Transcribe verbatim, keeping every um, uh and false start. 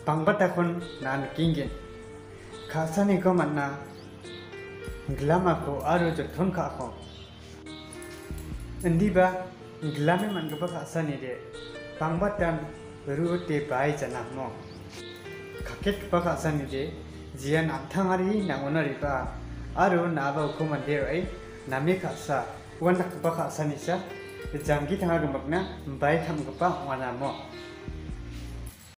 Pangbat akon nan kingin. Kasani ko man na glama ko aro joton ka ako. Hindi ba glami man ka pa kasani de pangbat dan berute bai jana mo. Kakit pa kasani de jian athangari na onari pa aro naba ko man de ai nami kasa wan pa kasani sa janggi tanga gumakna bai tham ka pa wana mo.